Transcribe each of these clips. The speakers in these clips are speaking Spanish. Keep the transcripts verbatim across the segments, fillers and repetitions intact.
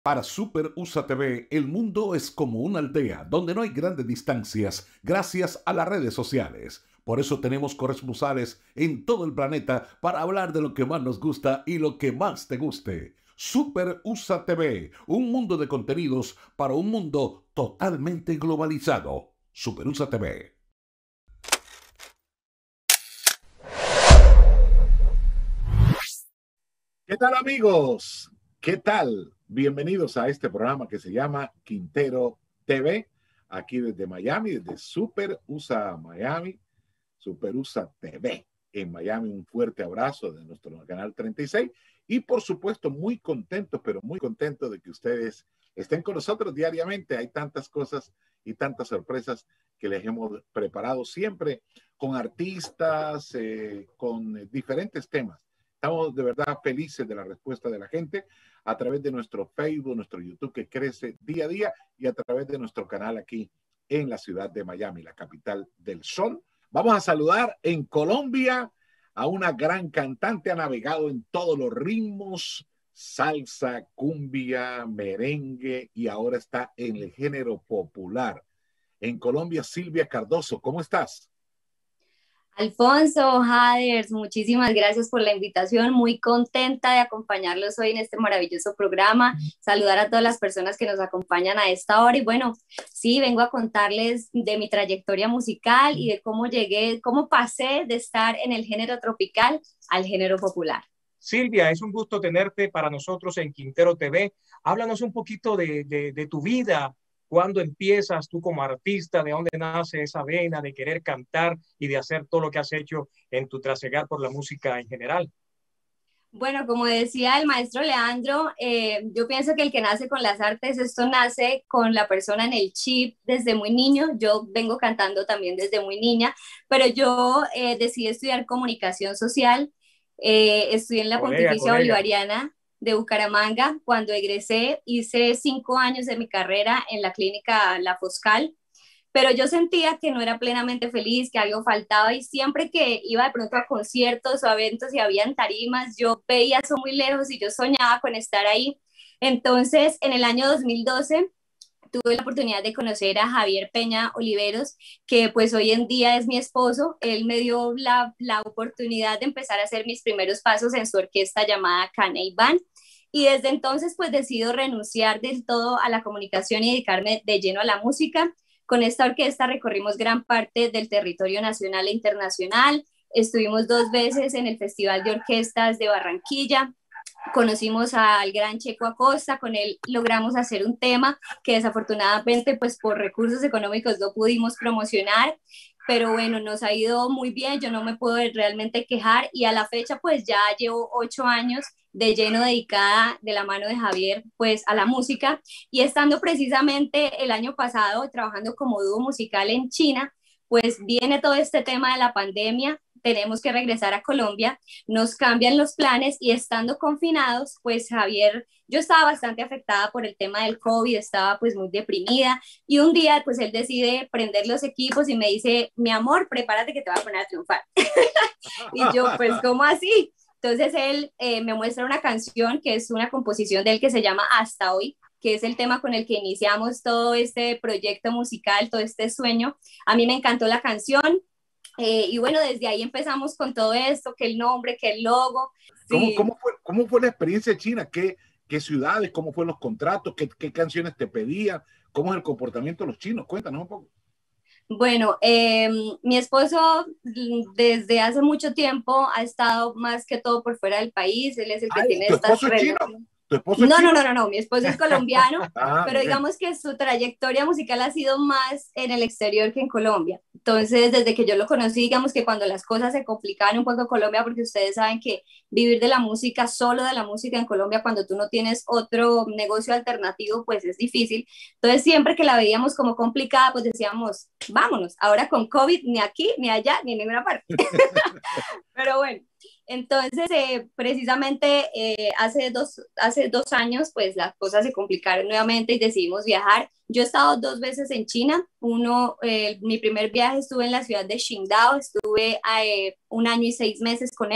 Para Super U S A T V, el mundo es como una aldea donde no hay grandes distancias gracias a las redes sociales. Por eso tenemos corresponsales en todo el planeta para hablar de lo que más nos gusta y lo que más te guste. Super U S A T V, un mundo de contenidos para un mundo totalmente globalizado. Super U S A T V. ¿Qué tal, amigos? ¿Qué tal? Bienvenidos a este programa que se llama Quintero T V, aquí desde Miami, desde Super U S A Miami, Super U S A T V en Miami. Un fuerte abrazo de nuestro canal treinta y seis y por supuesto muy contentos, pero muy contentos de que ustedes estén con nosotros diariamente. Hay tantas cosas y tantas sorpresas que les hemos preparado siempre con artistas, eh, con diferentes temas. Estamos de verdad felices de la respuesta de la gente a través de nuestro Facebook, nuestro YouTube que crece día a día y a través de nuestro canal aquí en la ciudad de Miami, la capital del sol. Vamos a saludar en Colombia a una gran cantante, ha navegado en todos los ritmos, salsa, cumbia, merengue y ahora está en el género popular. En Colombia, Silvia Cardoso, ¿cómo estás? Alfonso, Haders, muchísimas gracias por la invitación, muy contenta de acompañarlos hoy en este maravilloso programa, saludar a todas las personas que nos acompañan a esta hora y bueno, sí, vengo a contarles de mi trayectoria musical y de cómo llegué, cómo pasé de estar en el género tropical al género popular. Silvia, es un gusto tenerte para nosotros en Quintero T V. Háblanos un poquito de, de, de tu vida. ¿Cuándo empiezas tú como artista? ¿De dónde nace esa vena de querer cantar y de hacer todo lo que has hecho en tu trasegar por la música en general? Bueno, como decía el maestro Leandro, eh, yo pienso que el que nace con las artes, esto nace con la persona en el chip desde muy niño. Yo vengo cantando también desde muy niña, pero yo eh, decidí estudiar comunicación social. Eh, estudié en la Colega, Pontificia colega. Bolivariana de Bucaramanga. Cuando egresé, hice cinco años de mi carrera en la clínica La Foscal, pero yo sentía que no era plenamente feliz, que algo faltaba y siempre que iba de pronto a conciertos o a eventos y habían tarimas, yo veía eso muy lejos y yo soñaba con estar ahí. Entonces, en el año dos mil doce tuve la oportunidad de conocer a Javier Peña Oliveros, que pues hoy en día es mi esposo. Él me dio la, la oportunidad de empezar a hacer mis primeros pasos en su orquesta llamada Caney Band. Y desde entonces pues decido renunciar del todo a la comunicación y dedicarme de lleno a la música. Con esta orquesta recorrimos gran parte del territorio nacional e internacional. Estuvimos dos veces en el Festival de Orquestas de Barranquilla. Conocimos al gran Checo Acosta, con él logramos hacer un tema que desafortunadamente pues por recursos económicos no pudimos promocionar, pero bueno, nos ha ido muy bien, yo no me puedo realmente quejar y a la fecha pues ya llevo ocho años de lleno dedicada de la mano de Javier pues a la música y estando precisamente el año pasado trabajando como dúo musical en China, pues viene todo este tema de la pandemia, tenemos que regresar a Colombia, nos cambian los planes y estando confinados, pues Javier, yo estaba bastante afectada por el tema del COVID, estaba pues muy deprimida y un día pues él decide prender los equipos y me dice, mi amor, prepárate que te voy a poner a triunfar. Y yo pues, ¿cómo así? Entonces él eh, me muestra una canción que es una composición de él que se llama Hasta Hoy, que es el tema con el que iniciamos todo este proyecto musical, todo este sueño. A mí me encantó la canción, eh, y bueno, desde ahí empezamos con todo esto, que el nombre, que el logo. ¿Cómo, Sí. cómo, fue, ¿Cómo fue la experiencia china? ¿Qué, qué ciudades? ¿Cómo fueron los contratos? ¿Qué, ¿Qué canciones te pedían? ¿Cómo es el comportamiento de los chinos? Cuéntanos un poco. Bueno, eh, mi esposo mm, desde hace mucho tiempo ha estado más que todo por fuera del país, él es el que Ay, tiene ¿tu estas esposo es chino? relaciones. ¿Tu esposo es No, no, chino? no, no, no, mi esposo es colombiano, Ah, pero bien. digamos que su trayectoria musical ha sido más en el exterior que en Colombia. Entonces, desde que yo lo conocí, digamos que cuando las cosas se complicaban un poco en Colombia, porque ustedes saben que vivir de la música, solo de la música en Colombia, cuando tú no tienes otro negocio alternativo, pues es difícil. Entonces, siempre que la veíamos como complicada, pues decíamos, vámonos, ahora con COVID, ni aquí, ni allá, ni en ninguna parte. Pero bueno, entonces eh, precisamente eh, hace, dos, hace dos años pues las cosas se complicaron nuevamente y decidimos viajar. Yo he estado dos veces en China. Uno, eh, mi primer viaje estuve en la ciudad de Qingdao, estuve eh, un año y seis meses con él.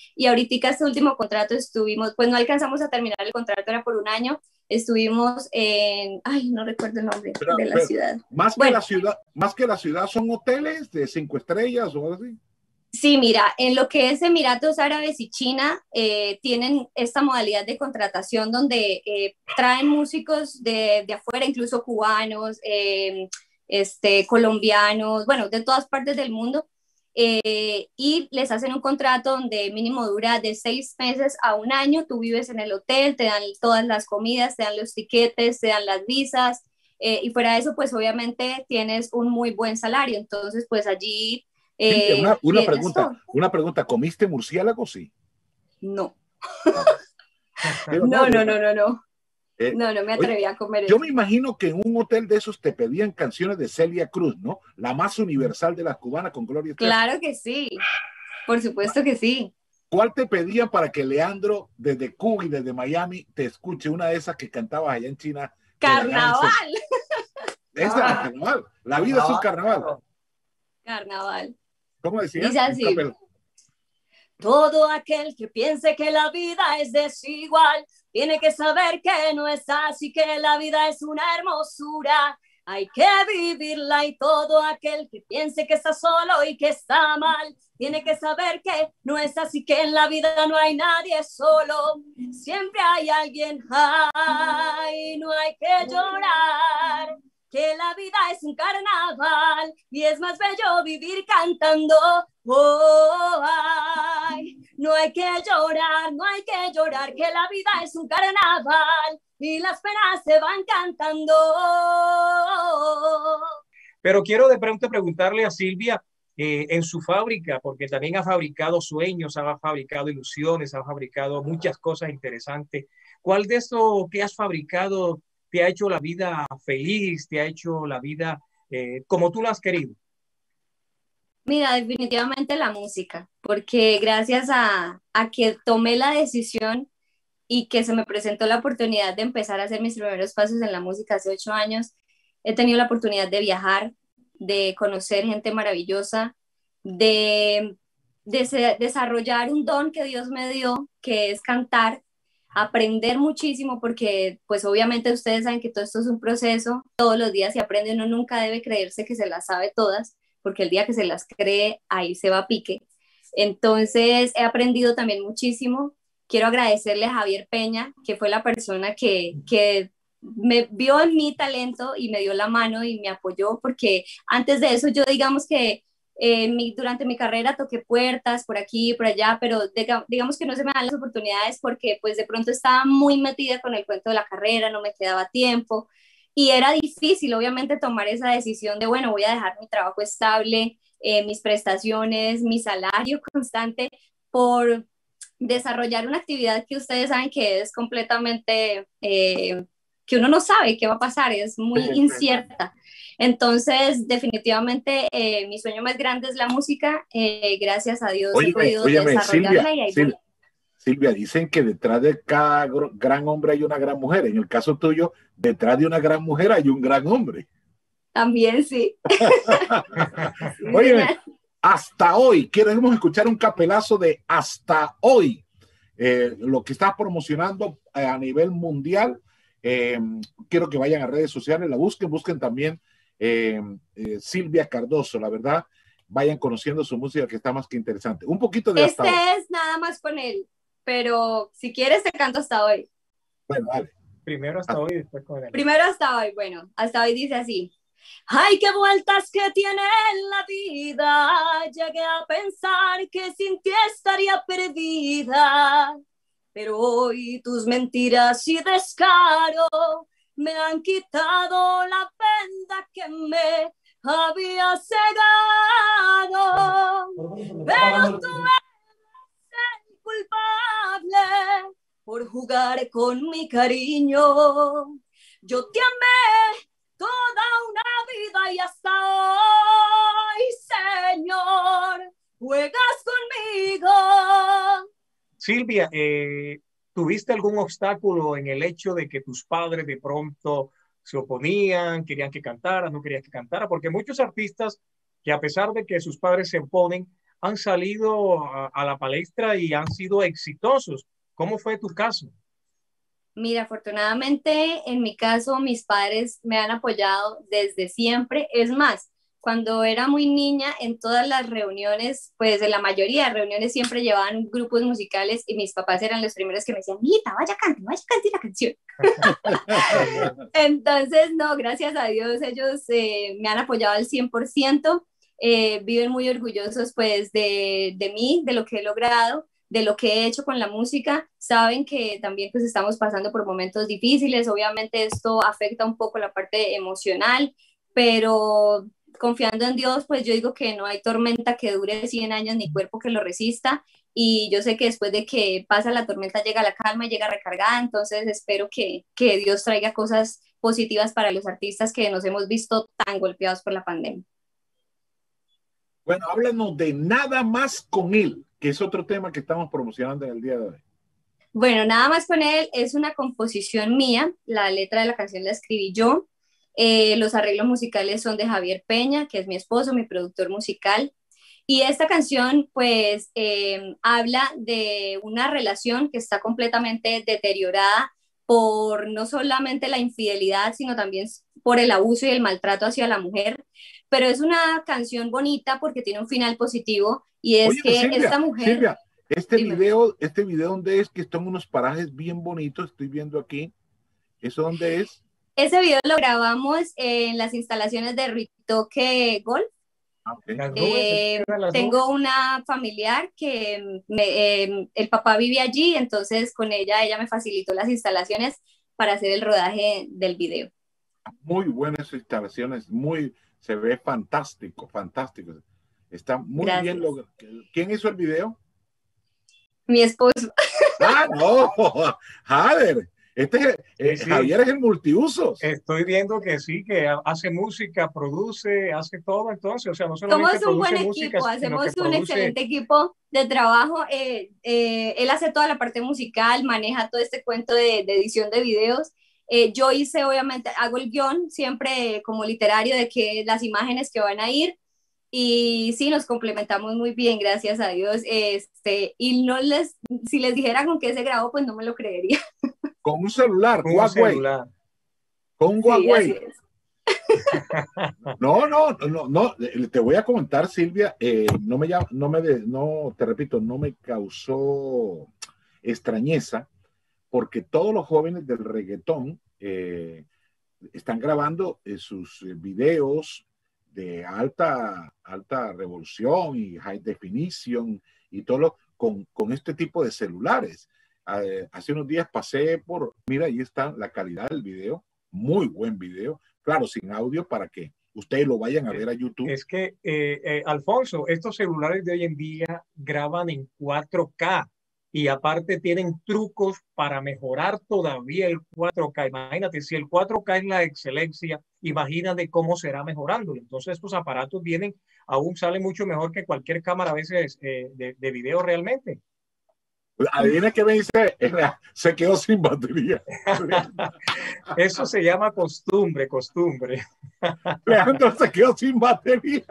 Y ahorita este último contrato estuvimos, pues no alcanzamos a terminar el contrato, era por un año, estuvimos en, ay, no recuerdo el nombre pero, de la pero, ciudad. Más que bueno, la ciudad, más que la ciudad son hoteles de cinco estrellas o algo así. Sí, mira, en lo que es Emiratos Árabes y China, eh, tienen esta modalidad de contratación donde eh, traen músicos de, de afuera, incluso cubanos, eh, este, colombianos, bueno, de todas partes del mundo, eh, y les hacen un contrato donde mínimo dura de seis meses a un año. Tú vives en el hotel, te dan todas las comidas, te dan los tiquetes, te dan las visas, eh, y fuera de eso, pues obviamente tienes un muy buen salario. Entonces, pues allí Silvia, eh, una, una tienes pregunta, todo. una pregunta, ¿comiste murciélago? Sí. No. Pero no, no, no, no, no, no. eh, No, no me oye, atreví a comer yo eso. me imagino que en un hotel de esos te pedían canciones de Celia Cruz, ¿no? La más universal de las cubanas con Gloria Estefan. Claro que sí, por supuesto que sí. ¿Cuál te pedían para que Leandro desde Cuba y desde Miami te escuche una de esas que cantabas allá en China? Carnaval. Esa era carnaval. La vida es un carnaval. Carnaval. ¿Cómo decía? Dice así: todo aquel que piense que la vida es desigual tiene que saber que no es así, que la vida es una hermosura. Hay que vivirla, y todo aquel que piense que está solo y que está mal tiene que saber que no es así, que en la vida no hay nadie solo, siempre hay alguien. Ay, no hay que llorar, que la vida es un carnaval y es más bello vivir cantando. Oh, ay, no hay que llorar, no hay que llorar, que la vida es un carnaval y las penas se van cantando. Pero quiero de pronto preguntarle a Silvia, eh, en su fábrica, porque también ha fabricado sueños, ha fabricado ilusiones, ha fabricado muchas cosas interesantes. ¿Cuál de eso que has fabricado te ha hecho la vida feliz, te ha hecho la vida eh, como tú la has querido? Mira, definitivamente la música, porque gracias a, a que tomé la decisión y que se me presentó la oportunidad de empezar a hacer mis primeros pasos en la música hace ocho años, he tenido la oportunidad de viajar, de conocer gente maravillosa, de, de se, desarrollar un don que Dios me dio, que es cantar, aprender muchísimo, porque pues obviamente ustedes saben que todo esto es un proceso, todos los días se aprende, uno nunca debe creerse que se las sabe todas, porque el día que se las cree, ahí se va a pique. Entonces he aprendido también muchísimo. Quiero agradecerle a Javier Peña, que fue la persona que, que me vio en mi talento y me dio la mano y me apoyó, porque antes de eso yo digamos que eh, mi, durante mi carrera toqué puertas por aquí y por allá, pero diga, digamos que no se me dan las oportunidades porque pues de pronto estaba muy metida con el cuento de la carrera, no me quedaba tiempo y era difícil obviamente tomar esa decisión de, bueno, voy a dejar mi trabajo estable, eh, mis prestaciones, mi salario constante por desarrollar una actividad que ustedes saben que es completamente, eh, que uno no sabe qué va a pasar, es muy incierta. Entonces, definitivamente, eh, mi sueño más grande es la música. Eh, gracias a Dios he Óyeme, podido óyeme, desarrollarla Silvia, y ahí Silvia, voy. Silvia, dicen que detrás de cada gr- gran hombre hay una gran mujer. En el caso tuyo, detrás de una gran mujer hay un gran hombre. También, sí. Sí, Óyeme, señor. hasta hoy, queremos escuchar un capelazo de Hasta Hoy, eh, lo que estás promocionando eh, a nivel mundial. Eh, quiero que vayan a redes sociales, la busquen, busquen también eh, eh, Silvia Cardoso, la verdad, vayan conociendo su música que está más que interesante. Un poquito de Hasta Este Hoy. es nada más con él, pero si quieres te canto hasta hoy. Bueno, dale. Primero Hasta Hoy y después con él. Primero hasta hoy, bueno, hasta hoy dice así. Ay, qué vueltas que tiene la vida, llegué a pensar que sin ti estaría perdida, pero hoy tus mentiras y descaro me han quitado la venda que me había cegado, pero tú eres el culpable por jugar con mi cariño. Yo te amé toda una vida y hasta hoy, Señor, juegas conmigo. Silvia, eh, ¿tuviste algún obstáculo en el hecho de que tus padres de pronto se oponían, querían que cantaras, no querías que cantaras? Porque muchos artistas que a pesar de que sus padres se oponen, han salido a, a la palestra y han sido exitosos. ¿Cómo fue tu caso? Mira, afortunadamente en mi caso mis padres me han apoyado desde siempre. Es más, cuando era muy niña, en todas las reuniones, pues en la mayoría de reuniones siempre llevaban grupos musicales y mis papás eran los primeros que me decían, Mita, vaya cante, vaya cante la canción. Entonces, no, gracias a Dios ellos eh, me han apoyado al cien por ciento. Eh, viven muy orgullosos pues de, de mí, de lo que he logrado, de lo que he hecho con la música. Saben que también pues estamos pasando por momentos difíciles, obviamente esto afecta un poco la parte emocional, pero confiando en Dios, pues yo digo que no hay tormenta que dure cien años ni cuerpo que lo resista, y yo sé que después de que pasa la tormenta llega la calma y llega recargada. Entonces espero que, que Dios traiga cosas positivas para los artistas que nos hemos visto tan golpeados por la pandemia. Bueno, háblanos de Nada Más Con Él, que es otro tema que estamos promocionando en el día de hoy. Bueno, Nada Más Con Él es una composición mía, la letra de la canción la escribí yo, eh, los arreglos musicales son de Javier Peña, que es mi esposo, mi productor musical, y esta canción pues eh, habla de una relación que está completamente deteriorada por no solamente la infidelidad, sino también por el abuso y el maltrato hacia la mujer, pero es una canción bonita porque tiene un final positivo, y es Oye, que Silvia, esta mujer... Silvia, este Dime. video, este video ¿dónde es? Que están unos parajes bien bonitos, estoy viendo aquí. ¿Eso dónde es? Ese video lo grabamos en las instalaciones de Ritoque Golf. Okay. Las nubes, Eh, las tengo nubes. una familiar que me, eh, el papá vive allí, entonces con ella, ella me facilitó las instalaciones para hacer el rodaje del video. Muy buenas instalaciones, muy, se ve fantástico, fantástico. Está muy Gracias. bien logrado. ¿Quién hizo el video? Mi esposo. Ah, no, Javier. Este es, eh, Sí, sí. Javier es el multiusos. Estoy viendo que sí, que hace música, produce, hace todo, entonces, o sea, no solamente Somos un buen produce música, equipo, sino que hacemos un produce... excelente equipo de trabajo. Eh, eh, él hace toda la parte musical, maneja todo este cuento de, de edición de videos. Eh, yo hice, obviamente, hago el guión siempre como literario de que las imágenes que van a ir, y sí, nos complementamos muy bien, gracias a Dios. Este, y no les, si les dijera con qué se grabó, pues no me lo creería. Con un celular, un Huawei. celular. Con un Sí, Huawei. así es. No, no, no, no, te voy a comentar, Silvia, eh, no me llama, no me, de, no, te repito, no me causó extrañeza, porque todos los jóvenes del reggaetón eh, están grabando eh, sus videos de alta, alta revolución y high definition y todo lo, con, con este tipo de celulares. Eh, hace unos días pasé por, mira, ahí está la calidad del video, muy buen video, claro, sin audio para que ustedes lo vayan a ver a YouTube. Es que, eh, eh, Alfonso, estos celulares de hoy en día graban en cuatro K y aparte tienen trucos para mejorar todavía el cuatro K. Imagínate, si el cuatro K es la excelencia, imagínate cómo será mejorándolo. Entonces estos aparatos vienen, aún salen mucho mejor que cualquier cámara a veces eh, de, de video realmente. Adivina qué me dice, se quedó sin batería. Eso se llama costumbre, costumbre. Leandro se quedó sin batería.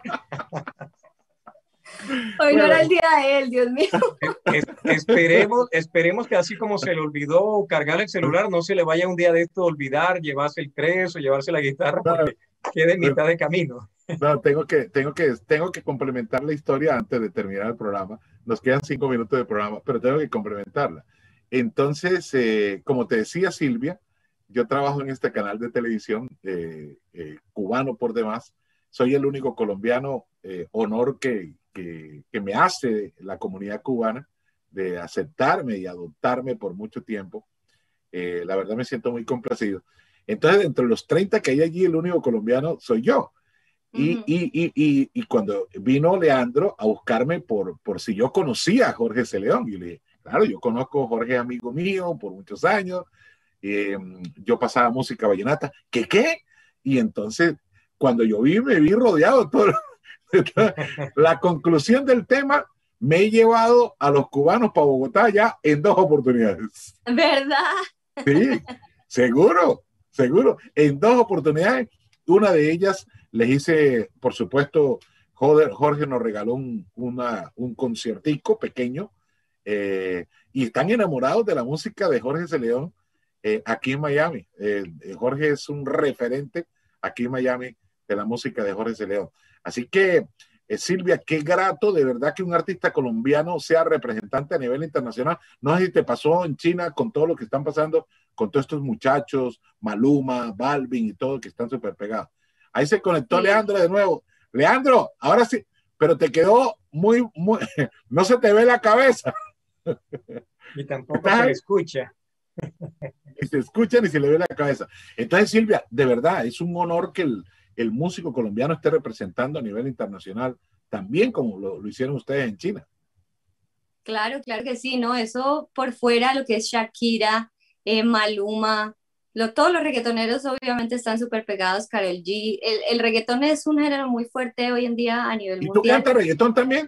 Hoy no era el día de él, Dios mío. Es, esperemos, esperemos que así como se le olvidó cargar el celular, no se le vaya un día de esto a olvidar, llevarse el tres o llevarse la guitarra, porque quede en mitad de camino. No, tengo que, tengo que, tengo que complementar la historia antes de terminar el programa. Nos quedan cinco minutos de programa, pero tengo que complementarla. Entonces, eh, como te decía Silvia, yo trabajo en este canal de televisión eh, eh, cubano por demás. Soy el único colombiano, eh, honor que, que, que me hace la comunidad cubana de aceptarme y adoptarme por mucho tiempo. Eh, la verdad me siento muy complacido. Entonces, entre los treinta que hay allí, el único colombiano soy yo. Y, uh-huh. y, y, y, y cuando vino Leandro a buscarme por, por si yo conocía a Jorge C. León, y le dije, claro, yo conozco a Jorge, amigo mío, por muchos años, eh, yo pasaba música vallenata, ¿qué qué? Y entonces, cuando yo vi, me vi rodeado de todo. La conclusión del tema, me he llevado a los cubanos para Bogotá ya en dos oportunidades. ¿Verdad? Sí, seguro, seguro, en dos oportunidades. Una de ellas les hice, por supuesto, Jorge, Jorge nos regaló un, una, un conciertico pequeño eh, y están enamorados de la música de Jorge C. León eh, aquí en Miami. Eh, Jorge es un referente aquí en Miami de la música de Jorge C. León. Así que, eh, Silvia, qué grato de verdad que un artista colombiano sea representante a nivel internacional. No sé si te pasó en China con todo lo que están pasando con todos estos muchachos, Maluma, Balvin y todo, que están súper pegados. Ahí se conectó sí. Leandro de nuevo. Leandro, ahora sí, pero te quedó muy, muy, no se te ve la cabeza. Y tampoco se escucha. Ni se escucha ni se le ve la cabeza. Entonces, Silvia, de verdad, es un honor que el, el músico colombiano esté representando a nivel internacional, también como lo, lo hicieron ustedes en China. Claro, claro que sí, ¿no? Eso por fuera, lo que es Shakira, eh, Maluma, lo, todos los reggaetoneros obviamente están súper pegados, Karol G. El, el reggaetón es un género muy fuerte hoy en día a nivel ¿Y mundial. tú cantas reggaetón también?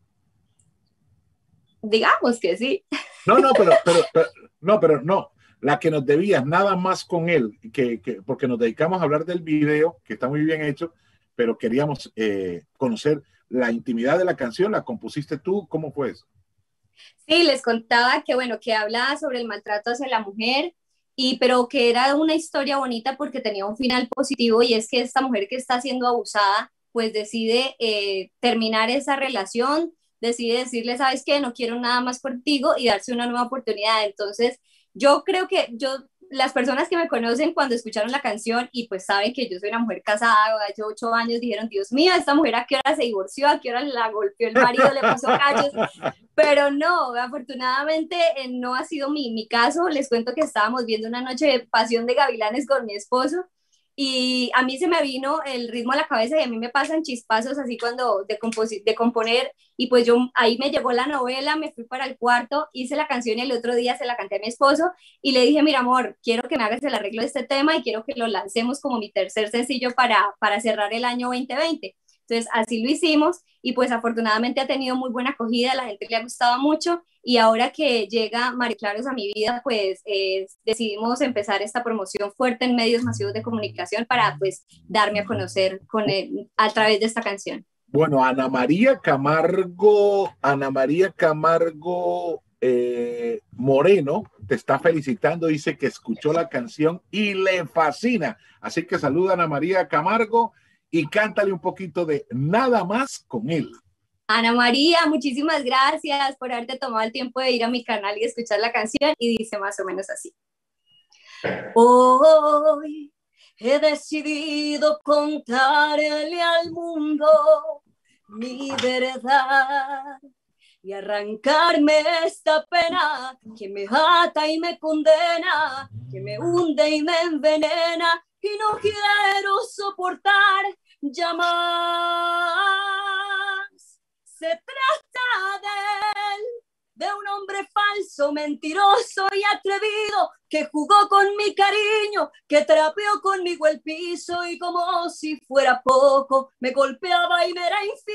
Digamos que sí. No, no, pero, pero, pero, no, pero no. La que nos debías, nada más con él, que, que, porque nos dedicamos a hablar del video, que está muy bien hecho, pero queríamos eh, conocer la intimidad de la canción. ¿La compusiste tú? ¿Cómo fue eso? Sí, les contaba que, bueno, que hablaba sobre el maltrato hacia la mujer, y, pero que era una historia bonita porque tenía un final positivo, y es que esta mujer que está siendo abusada, pues decide eh, terminar esa relación, decide decirle, ¿sabes qué? No quiero nada más contigo, y darse una nueva oportunidad. Entonces, yo creo que yo, las personas que me conocen cuando escucharon la canción y pues saben que yo soy una mujer casada, hace ocho años, dijeron, Dios mío, esta mujer a qué hora se divorció, a qué hora la golpeó el marido, le puso cachos, pero no, afortunadamente eh, no ha sido mi, mi caso. Les cuento que estábamos viendo una noche de Pasión de Gavilanes con mi esposo, y a mí se me vino el ritmo a la cabeza, y a mí me pasan chispazos así cuando de, de componer, y pues yo ahí me llegó la novela, me fui para el cuarto, hice la canción y el otro día se la canté a mi esposo y le dije, mira amor, quiero que me hagas el arreglo de este tema y quiero que lo lancemos como mi tercer sencillo para, para cerrar el año veinte veinte. Entonces así lo hicimos, y pues afortunadamente ha tenido muy buena acogida, a la gente le ha gustado mucho, y ahora que llega María Claros a mi vida, pues eh, decidimos empezar esta promoción fuerte en medios masivos de comunicación para pues darme a conocer con él, a través de esta canción. Bueno, Ana María Camargo, Ana María Camargo eh, Moreno te está felicitando, dice que escuchó la canción y le fascina. Así que saluda a Ana María Camargo y cántale un poquito de Nada Más con Él. Ana María, muchísimas gracias por haberte tomado el tiempo de ir a mi canal y escuchar la canción, y dice más o menos así. Hoy he decidido contarle al mundo mi verdad y arrancarme esta pena que me ata y me condena, que me hunde y me envenena, y no quiero soportar ya más. Se trata de él, de un hombre falso, mentiroso y atrevido, que jugó con mi cariño, que trapeó conmigo el piso y como si fuera poco, me golpeaba y me era infiel.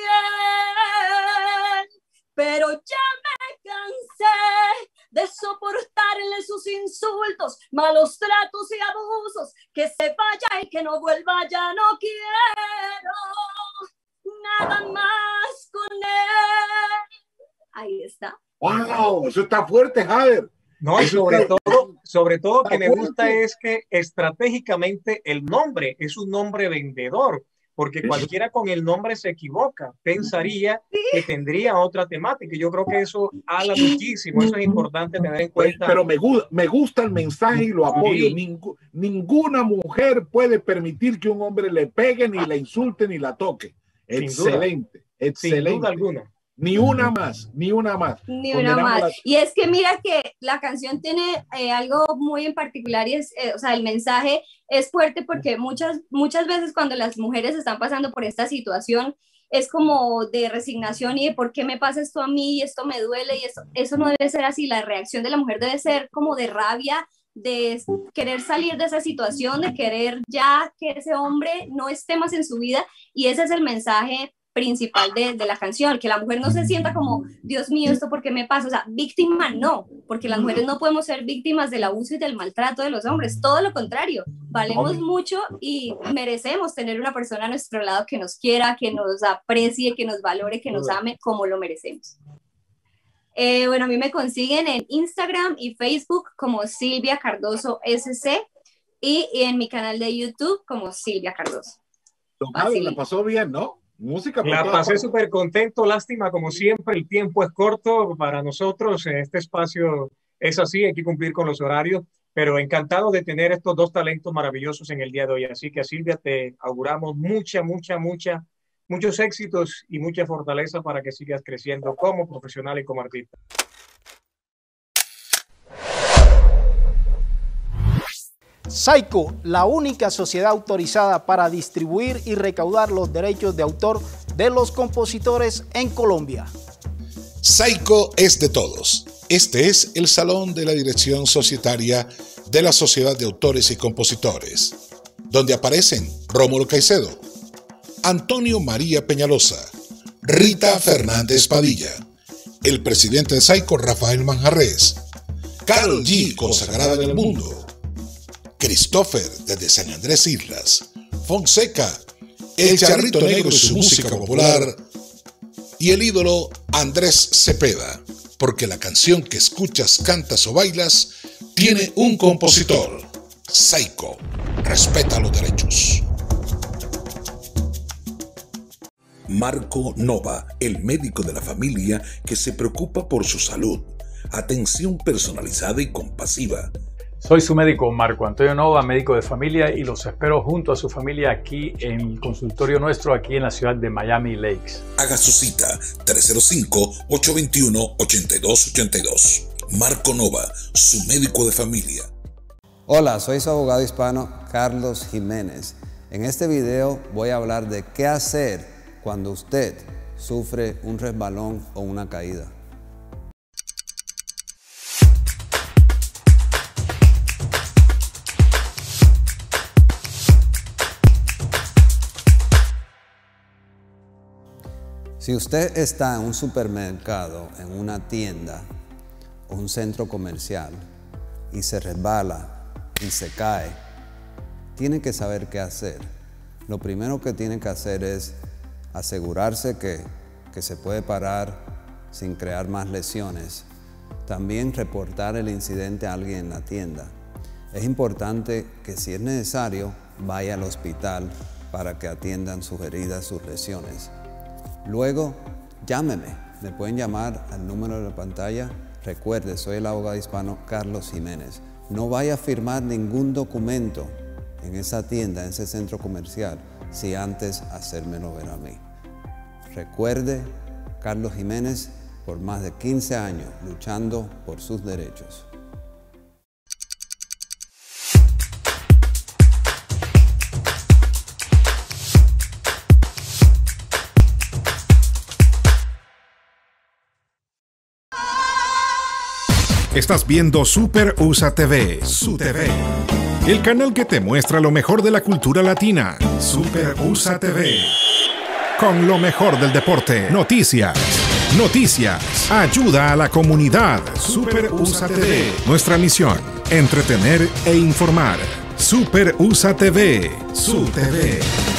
Pero ya me cansé de soportarle sus insultos, malos tratos y abusos, que se vaya y que no vuelva, ya no quiero nada más con él. Ahí está. ¡Wow! Eso está fuerte, Javier. No, y sobre todo, sobre todo que me gusta es que estratégicamente el nombre es un nombre vendedor, porque cualquiera con el nombre se equivoca, pensaría que tendría otra temática. Yo creo que eso habla muchísimo, eso es importante tener en cuenta. Pero me, me gusta el mensaje y lo apoyo. Sí. Ningú, ninguna mujer puede permitir que un hombre le pegue, ni la insulte, ni la toque. Sin Excelente, duda. excelente. Sin duda alguna. Ni una más, ni una más. Ni una más. La... Y es que mira que la canción tiene eh, algo muy en particular, y es, eh, o sea, el mensaje es fuerte, porque muchas, muchas veces cuando las mujeres están pasando por esta situación, es como de resignación y de por qué me pasa esto a mí y esto me duele, y eso, eso no debe ser así. La reacción de la mujer debe ser como de rabia, de querer salir de esa situación, de querer ya que ese hombre no esté más en su vida, y ese es el mensaje principal de, de la canción, que la mujer no se sienta como, Dios mío, ¿esto por qué me pasa? O sea, víctima no, porque las mujeres no podemos ser víctimas del abuso y del maltrato de los hombres, todo lo contrario, valemos mucho y merecemos tener una persona a nuestro lado que nos quiera, que nos aprecie, que nos valore, que nos ame como lo merecemos. Eh, bueno, a mí me consiguen en Instagram y Facebook como Silvia Cardoso S C y, y en mi canal de YouTube como Silvia Cardoso. Don Javi, la pasó bien, ¿no? Música. La pasé súper contento, lástima, como siempre, el tiempo es corto para nosotros, este espacio es así, hay que cumplir con los horarios, pero encantado de tener estos dos talentos maravillosos en el día de hoy, así que a Silvia te auguramos mucha, mucha, mucha, muchos éxitos y mucha fortaleza para que sigas creciendo como profesional y como artista. Saico, la única sociedad autorizada para distribuir y recaudar los derechos de autor de los compositores en Colombia. Saico es de todos. Este es el salón de la dirección societaria de la Sociedad de Autores y Compositores, donde aparecen Rómulo Caicedo, Antonio María Peñalosa, Rita Fernández Padilla, el presidente de Saico, Rafael Manjarrés, Karol G, consagrada en el mundo, Christopher desde San Andrés Islas, Fonseca, el Charrito Negro y su música popular, y el ídolo Andrés Cepeda, porque la canción que escuchas, cantas o bailas tiene un compositor. Saico, respeta los derechos. Marco Nova, el médico de la familia que se preocupa por su salud. Atención personalizada y compasiva. Soy su médico Marco Antonio Nova, médico de familia, y los espero junto a su familia aquí en el consultorio nuestro, aquí en la ciudad de Miami Lakes. Haga su cita tres cero cinco, ocho dos uno, ocho dos ocho dos. Marco Nova, su médico de familia. Hola, soy su abogado hispano Carlos Jiménez. En este video voy a hablar de qué hacer cuando usted sufre un resbalón o una caída. Si usted está en un supermercado, en una tienda o un centro comercial y se resbala y se cae, tiene que saber qué hacer. Lo primero que tiene que hacer es asegurarse que, que se puede parar sin crear más lesiones. También reportar el incidente a alguien en la tienda. Es importante que, si es necesario, vaya al hospital para que atiendan sus heridas, sus lesiones. Luego, llámeme. Me pueden llamar al número de la pantalla. Recuerde, soy el abogado hispano Carlos Jiménez. No vaya a firmar ningún documento en esa tienda, en ese centro comercial, si antes hacérmelo ver a mí. Recuerde, Carlos Jiménez, por más de quince años luchando por sus derechos. Estás viendo Super U S A T V, Su T V, el canal que te muestra lo mejor de la cultura latina. Super U S A T V, con lo mejor del deporte, noticias, noticias, ayuda a la comunidad. Super U S A T V, nuestra misión, entretener e informar. Super U S A T V, Su T V.